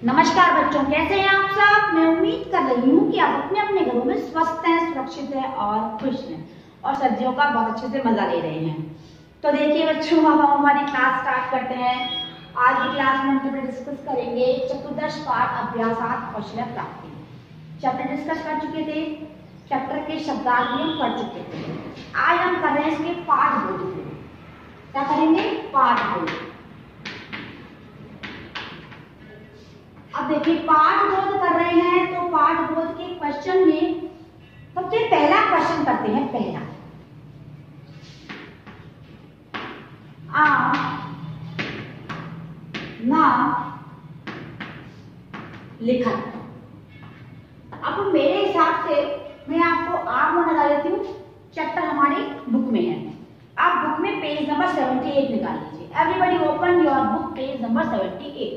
नमस्कार बच्चों, कैसे हैं आप सब। मैं उम्मीद कर रही हूँ कि आप अपने अपने घरों में स्वस्थ हैं, सुरक्षित हैं और खुश हैं और सर्दियों का बहुत अच्छे से मजा ले रहे हैं। तो देखिए बच्चों, अब हम हमारी क्लास स्टार्ट करते हैं। आज की क्लास में हम डिस्कस करेंगे चतुर्दश पाठ अभ्यासात कौशल प्राप्ति। चैप्टर डिस्कस कर चुके थे, चैप्टर के शब्दार्थ भी हम पढ़ चुके थे। आज हम कर रहे हैं इसके पाठ बोध। क्या करेंगे? पाठ बोध। अब देखिए, पाठ बोध कर रहे हैं तो पाठ बोध के क्वेश्चन में सबसे पहला क्वेश्चन करते हैं। पहला, आ ना लिखत। अब मेरे हिसाब से मैं आपको आप लगा देती हूँ। चैप्टर हमारी बुक में है। आप बुक में पेज नंबर 78 निकाल लीजिए। Everybody open your book, page number 78।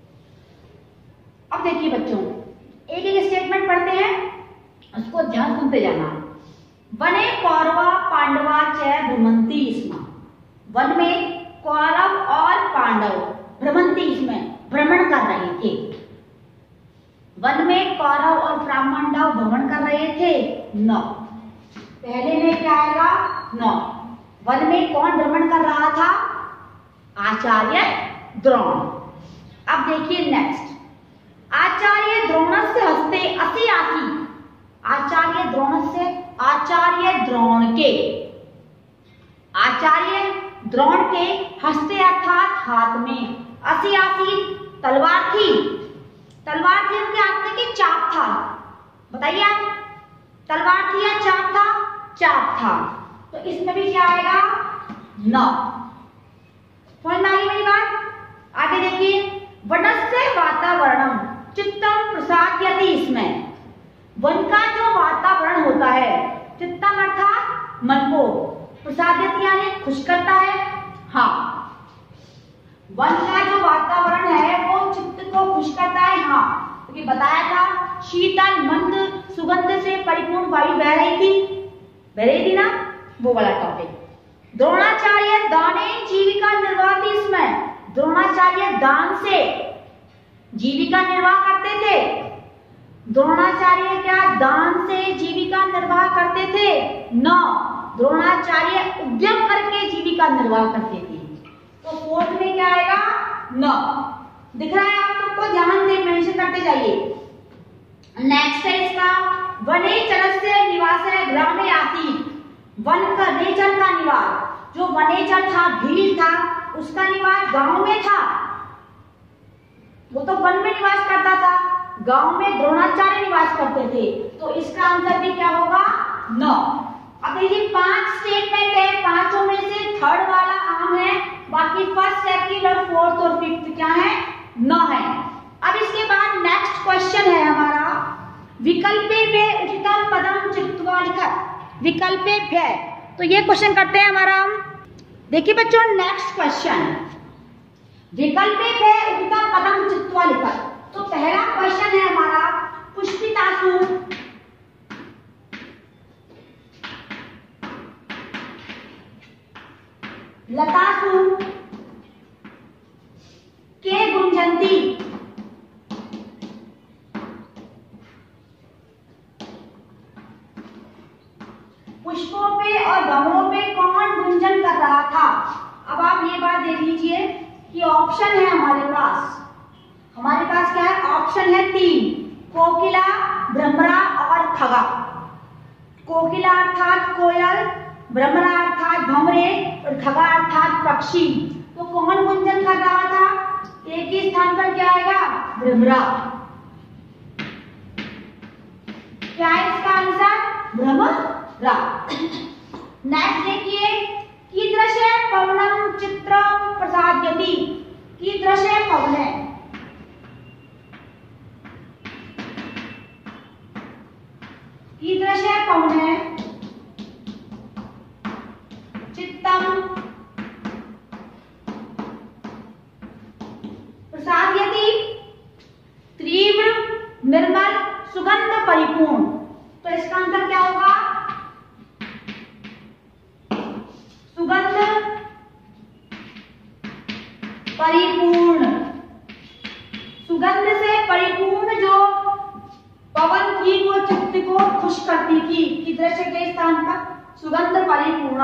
अब देखिए बच्चों, एक एक स्टेटमेंट पढ़ते हैं, उसको ध्यान सुनते जाना। वने कौरवा पांडवा च भ्रमंती स्म। वन में कौरव और पांडव भ्रमंती इसमें भ्रमण कर रहे थे। वन में कौरव और पांडव भ्रमण कर रहे थे। न पहले में क्या आएगा? न। वन में कौन भ्रमण कर रहा था? आचार्य द्रोण। अब देखिए नेक्स्ट, आचार्य द्रोणस्य हस्ते असि आसी। आचार्य द्रोणस्य, आचार्य द्रोण के, आचार्य द्रोण के हस्ते अर्थात हाथ में, असि आसी तलवार थी। तलवार थी उनके हाथ में कि चाप था? बताइए आप, तलवार थी या चाप था? चाप था। तो इसमें भी क्या आएगा? न। समझ में आ गई मेरी बात? आगे देखिए, वनस्य वातावरणम चित्तम प्रसादयति। इसमें वन का जो वातावरण होता है, चित्तम अर्थात मन को, प्रसादयति यानी खुश करता है। हाँ, वन का जो वातावरण है वो चित्त को खुश करता है। हाँ, क्योंकि बताया था शीतल मंद सुगंध से परिपूर्ण वायु बह रही थी ना, वो वाला टॉपिक। द्रोणाचार्य दाने जीविका निर्वाहती। इसमें द्रोणाचार्य दान से जीविका निर्वाह करते थे। द्रोणाचार्य क्या दान से जीविका निर्वाह करते थे? न। द्रोणाचार्य उद्यम करके जीविका निर्वाह करते थे। तो फोर्थ में क्या आएगा? न। दिख रहा है आप सबको? ध्यान से मेंशन करते जाइए। नेक्स्ट है इसका, वने चरस्य निवास ग्रामे आसीत्। वन का नेचर का निवास, जो वनेचर था, भीड़ था, उसका निवास गांव में था। वो तो वन में निवास करता था, गांव में द्रोणाचार्य निवास करते थे। तो इसका आंसर भी क्या होगा? न। अब देखिए 5 स्टेटमेंट है, पांचों में से थर्ड वाला आम है, बाकी फर्स्ट, सेकंड और फोर्थ और फिफ्थ क्या है? न है। अब इसके बाद नेक्स्ट क्वेश्चन है हमारा, विकल्पे व्यय उचितम पदम चित्वा लिखत। विकल्पे व्यय, तो ये क्वेश्चन करते हैं हमारा हम। देखिए बच्चों, नेक्स्ट क्वेश्चन, विकल्पे व्यय उचितम पदम चित्वा लिखत। तो पहला क्वेश्चन है हमारा, पुष्पितासु लतासु के गुंजंती। पुष्पों पे और गमलों पे कौन गुंजन कर रहा था? अब आप ये बात देख लीजिए कि ऑप्शन है हमारे पास। हमारे पास क्या है? ऑप्शन है 3, कोकिला, भ्रमरा और खगा। कोकिला अर्थात कोयल, भ्रमरा अर्थात भंवरे और खगा अर्थात पक्षी। तो कौन गुंजन कर रहा था? एक ही स्थान पर क्या आएगा? भ्रमरा। क्या है इसका आंसर? भ्रमरा। नेक्स्ट देखिए, कीदृशे पवनम चित्रम प्रसादयति। कीदृशे पवने, कीदृशे पवने चित्तम प्रसादयति। तीव्र निर्मल सुगंध परिपूर्ण। तो इसका आंसर क्या होगा? सुगंध परिपूर्ण। सुगंध से पवन की वो चित्त को खुश करती थी, कि दृश्य के स्थान पर सुगंध परिपूर्ण।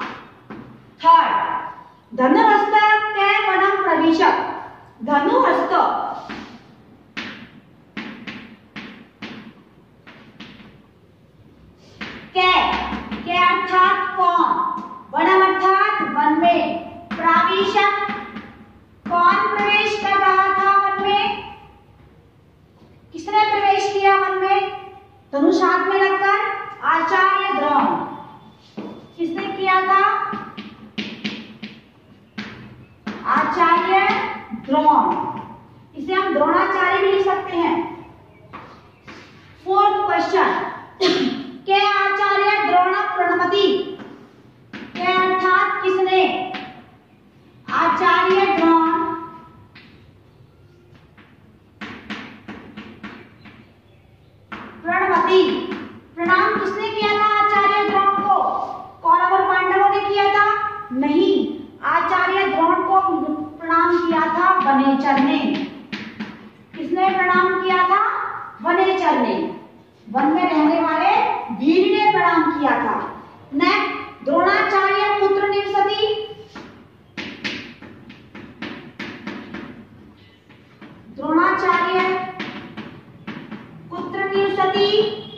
थर्ड, धनुहस्त कै वनम प्रविशत। धनुहस्त कै अर्थात कौन, वनम अर्थात वन में, प्रविशत कौन प्रवेश कर रहा था वन में, किसने प्रवेश किया वन में, धनुष हाथ में रखकर आचार्य द्रोण। किसने किया था, आचार्य द्रोण। इसे हम द्रोणाचार्य भी लिख सकते हैं। फोर्थ क्वेश्चन, के आचार्य द्रोण प्रणमति। के अर्थात किसने, आचार्य द्रोण प्रणमति। प्रणाम किसने किया था आचार्य द्रोण को, कौरव और पांडवों ने किया था, नहीं, आचार्य द्रोण को प्रणाम किया था वनेचर ने। किसने प्रणाम किया था, वनेचर ने, वन में रहने वाले वीर ने प्रणाम किया था। नेक्स्ट, द्रोणाचार्य पुत्र निवसति। द्रोणाचार्य पुत्र निवसति।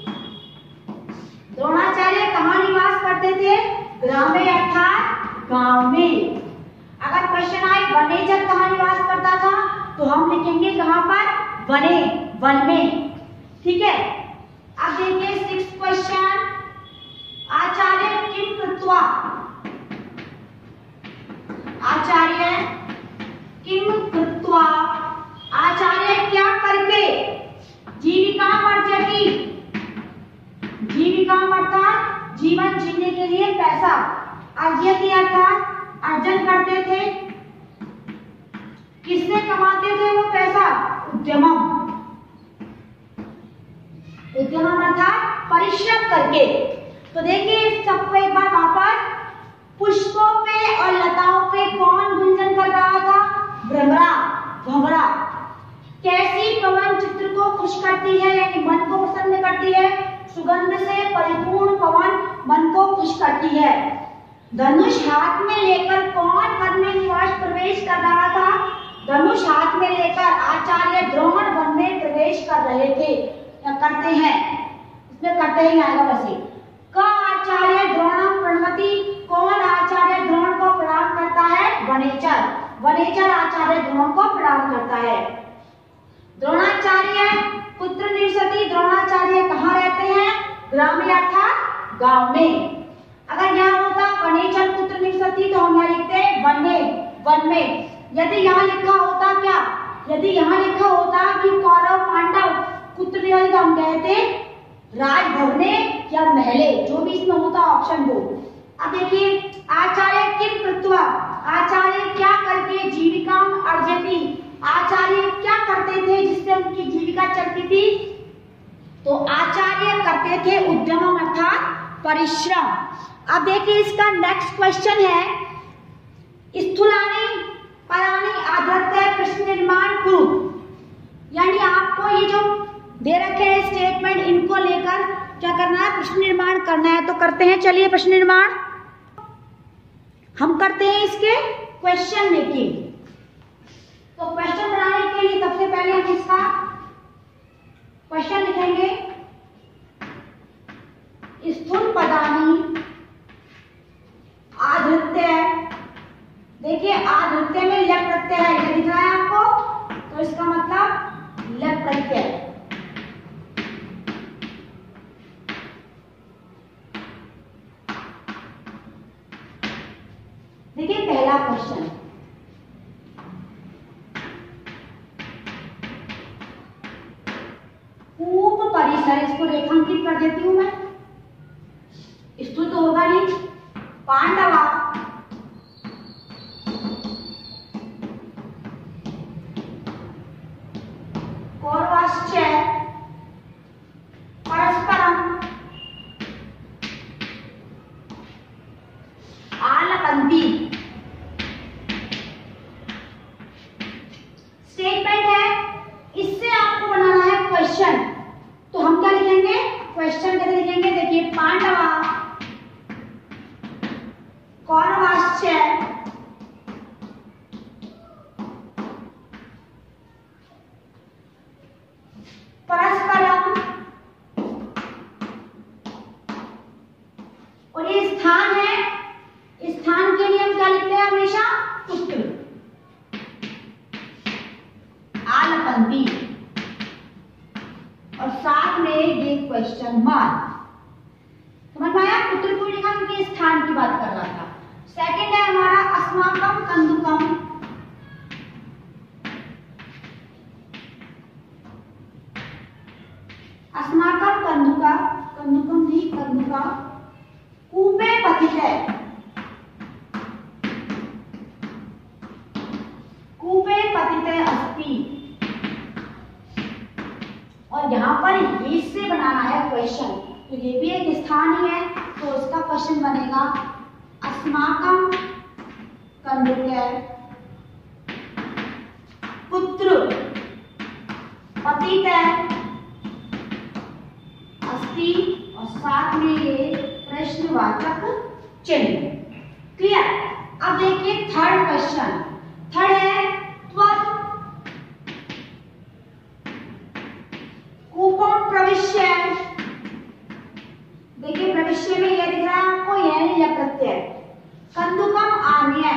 द्रोणाचार्य कहाँ निवास करते थे, ग्रामे अर्थात गांव में। अगर क्वेश्चन आए वनेचर कहाँ निवास करता था, तो हम लिखेंगे कहाँ पर, वने, वन में। ठीक है, अब देखिए सिक्स्थ क्वेश्चन, आचार्य किम कृत्वा। आचार्य किम कृत्वा, आचार्य क्या करके, जीविका अर्जति। जीविका अर्थात जीवन जीने के लिए पैसा, अर्जति अर्थात अर्जन करते थे। किससे कमाते थे वो पैसा, उद्यमम। उद्यमम अर्थात परिश्रम करके। तो देखिए सबको एक बार वहां पर, पुष्पों पे और लताओं पे कौन गुंजन कर रहा था, भ्रमरा, भंवरा। कैसी पवन चित्र को खुश करती है, यानी मन को प्रसन्न करती है, सुगंध से परिपूर्ण पवन मन को खुश करती है। धनुष हाथ में लेकर कौन वन में निवास प्रवेश कर रहा था, धनुष हाथ में लेकर आचार्य द्रोण वन में प्रवेश कर रहे थे, या करते हैं, इसमें करते ही आएगा वैसे। का आचार्य द्रोण प्रणमति, कौन आचार्य द्रोण को प्रणाम करता है, वनेचर। वनेचर आचार्य द्रोण को प्रणाम करता है। द्रोणाचार्य पुत्र निवसति, द्रोणाचार्य कहाँ रहते हैं, ग्रामे अर्थात गांव में। अगर यहाँ होता वनेचर पुत्र निवसति, तो हम यहाँ लिखते वन में, वन में। यदि यहाँ लिखा होता क्या, यदि यहाँ लिखा होता कि कौरव पांडव पुत्र निवसति, हम कहते राजभवने या महले, जो भी इसमें होता ऑप्शन दो। अब देखिए, आचार्य किम कृत्वा, आचार्य क्या करके जीविका अर्जति, आचार्य क्या करते थे जिससे उनकी जीविका चलती थी, तो आचार्य करते थे उद्यम अर्थात परिश्रम। अब देखिए इसका नेक्स्ट क्वेश्चन है, स्थूलानि परानि आधत्य प्रश्न निर्माण कुरु। यानी आपको ये जो दे रखे हैं स्टेटमेंट, इनको लेकर क्या करना है, प्रश्न निर्माण करना है। तो करते हैं, चलिए प्रश्न निर्माण हम करते हैं इसके क्वेश्चन मेकिंग। तो क्वेश्चन बनाने के लिए सबसे पहले हम इसका क्वेश्चन लिखेंगे, स्थूल पदानि आधृत्य। देखिए आधृत्य में लट प्रत्यय है, ये दिख रहा है आपको, तो इसका मतलब लट प्रत्यय। देखिए पहला क्वेश्चन, कूप परिसर, इसको रेखांकित कर देती हूं मैं। स्थूल तो होगा नहीं, पांडवा कौरवाश्च परस्परम आलपन्ति। स्टेटमेंट है, इससे आपको बनाना है क्वेश्चन। तो हम लिखेंगे, क्वेश्चन कैसे लिखेंगे, देखिए पांडवा कौरवाश्च परस्परम, और ये स्थान है, स्थान के लिए हम क्या लिखते हैं हमेशा, पुत्र, आलपंती, और साथ में ये क्वेश्चन मार्क। समझ में आया, पुत्र को लिखा क्योंकि स्थान की बात कर रहा था। सेकंड है हमारा अस्माकम कंदुकम, अस्माकम कंदुका, कंदुकम नहीं कंदुका, कूपे पतितः, कूपे पतितः अस्ति, और यहाँ पर ये से बनाना है क्वेश्चन, तो ये भी एक स्थान ही है, तो इसका क्वेश्चन बनेगा अस्माकम कंदुकः पुत्र पतितः अस्ति, और साथ में ये प्रश्नवाचक चिन्ह। क्लियर। अब देखिए थर्ड क्वेश्चन, थर्ड है त्वत् कूपम प्रविश्य, देखिए प्रविश्य में यह दिख रहा है आपको, यह या प्रत्यय, कंदुकम आनय,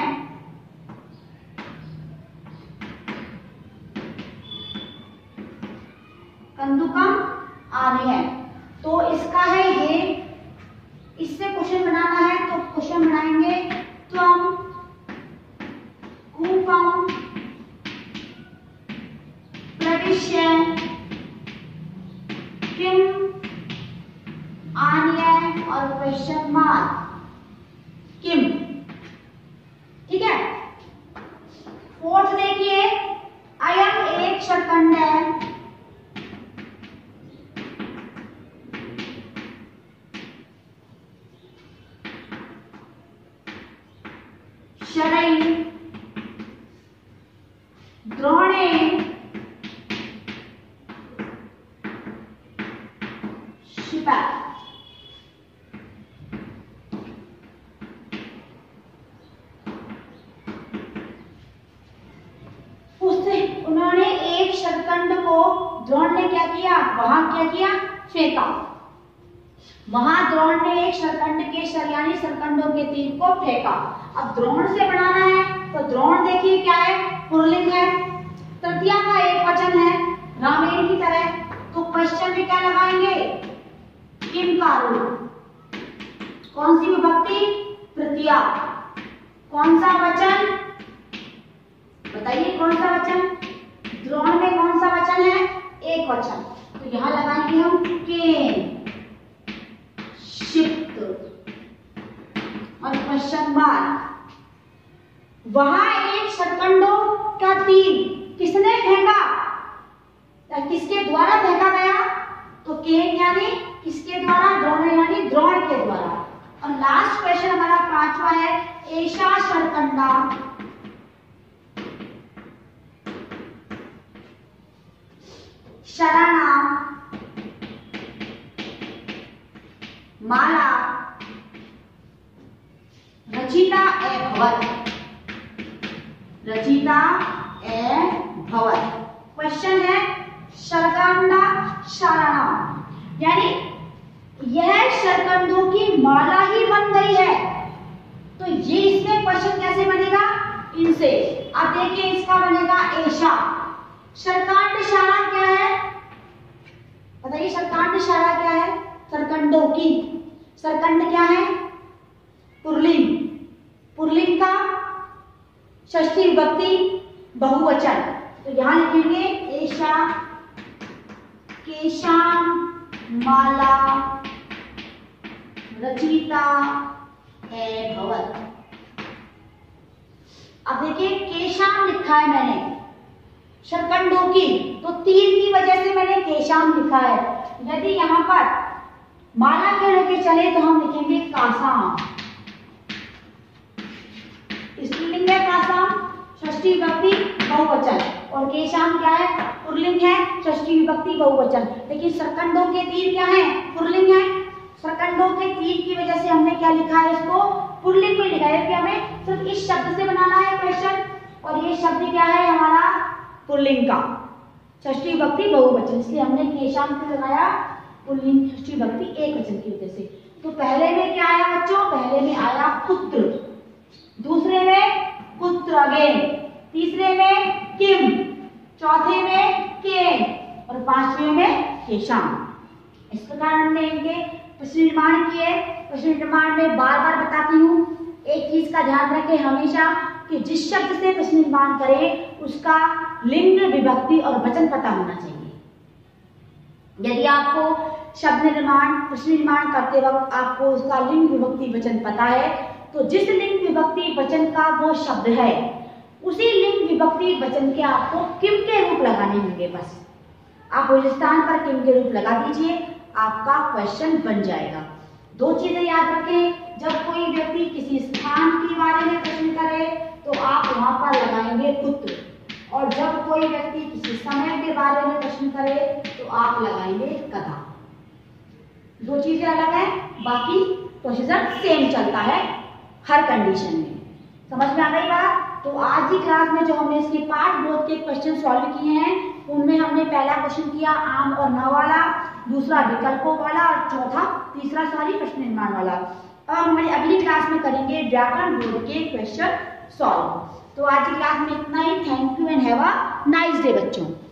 कंदुकम आनय, तो इसका है ये, इससे क्वेश्चन बनाना है, तो क्वेश्चन बनाएंगे त्वम कूपम प्रविश्य किम आनय, और क्वेश्चन मार्क किम। ठीक है। फोर्थ देखिए, अयम एक शरकंड है, शरई द्रोणे शिपा, उससे उन्होंने एक शरकंड को द्रोण ने क्या किया, वहां क्या किया, फेंका, वहां द्रोण ने एक शरकंड के यानी शरकंडों के तीर को फेंका। अब द्रोण से बनाना है, तो द्रोण देखिए क्या है, पुल्लिंग है, तृतीया का एक वचन है, रामेण की तरह, तो क्वेश्चन में क्या लगाएंगे, किम का रूप, कौन सी विभक्ति, तृतीया, कौन सा वचन, बताइए कौन सा वचन, द्रोण में कौन सा वचन है, एक वचन, तो यहां लगाएंगे हम केन, क्षिप्त, और क्वेश्चन मार्क। वहां एक शरकंडों का तीर किसने फेंका, किसके द्वारा फेंका गया, तो केन यानी किसके द्वारा, द्रोण यानी द्रोण के द्वारा। और लास्ट क्वेश्चन हमारा पांचवा है, एषा शरकंडा शराणा माला रचिता अभवत्, रचिता अभवत्। क्वेश्चन है शरकंडा शराणा, यानी यह शरकंडों की माला ही बन गई है, तो ये इसमें क्वेश्चन कैसे बनेगा, इनसे। अब देखिए इसका बनेगा एषा, शरकांड शाला क्या है, बताइए शरकांड शाला क्या है, शरकंडों की, शरकंड क्या है, पुल्लिंग, पुल्लिंग का षष्ठी विभक्ति बहुवचन, तो यहां लिखेंगे एषा केशाम माला रचिता अभवत्। अब देखिए केशाम लिखा है मैंने, शरकंडों की, तो तीर की वजह से मैंने केशाम लिखा है। यदि यहाँ पर माला के लेके चले तो हम लिखेंगे कासाम, स्त्रीलिंग है कासाम, षष्ठी विभक्ति बहुवचन, और और केशाम क्या है? पुल्लिंग है, षष्ठी विभक्ति बहुवचन। लेकिन सरकंडों के तीर क्या है? पुल्लिंग है। सरकंडों के तीर की वजह से हमने क्या लिखा है? इसको पुल्लिंग में लिखा है कि हमें सिर्फ इस शब्द से बनाना है क्वेश्चन, और ये शब्द क्या है हमारा? पुल्लिंग का, षष्ठी विभक्ति बहुवचन, इसलिए हमने केशाम से लगाया पुल्लिंग षष्ठी विभक्ति एक वचन की वजह से। तो पहले में क्या आया बच्चों? पहले में आया पुत्र, दूसरे में पुत्र अगेन, तीसरे में किम, चौथे में केन और पांचवे में केशाम। इस प्रकार हमने इनके प्रश्न निर्माण किए। प्रश्न निर्माण में बार बार बताती हूँ, एक चीज का ध्यान रखें हमेशा कि जिस शब्द से प्रश्न निर्माण करें उसका लिंग, विभक्ति और वचन पता होना चाहिए। यदि आपको शब्द निर्माण, प्रश्न निर्माण करते वक्त आपको उसका लिंग, विभक्ति, वचन पता है, तो जिस लिंग, विभक्ति, वचन का वो शब्द है उसी लिंग, विभक्ति, वचन के आपको किम के रूप लगाने होंगे। बस आप उस स्थान पर किम के रूप लगा दीजिए, आपका क्वेश्चन बन जाएगा। दो चीजें याद रखें, जब कोई व्यक्ति किसी स्थान के बारे में प्रश्न करे तो आप वहां पर लगाएंगे पुत्र, और जब कोई व्यक्ति किसी समय के बारे में प्रश्न करे तो आप लगाएंगे कथा। दो चीजें अलग है, बाकी प्रोसीजर सेम चलता है हर कंडीशन में। समझ में आ गई बात? तो आज की क्लास में जो हमने इसके पार्ट बोध के क्वेश्चन सॉल्व किए हैं, उनमें हमने पहला क्वेश्चन किया आम और न वाला, दूसरा विकल्पों वाला और चौथा तीसरा प्रश्न निर्माण वाला। अब हमारी अगली क्लास में करेंगे व्याकरण बोध के क्वेश्चन सॉल्व। तो आज की क्लास में इतना ही। Thank you and have a nice day बच्चों।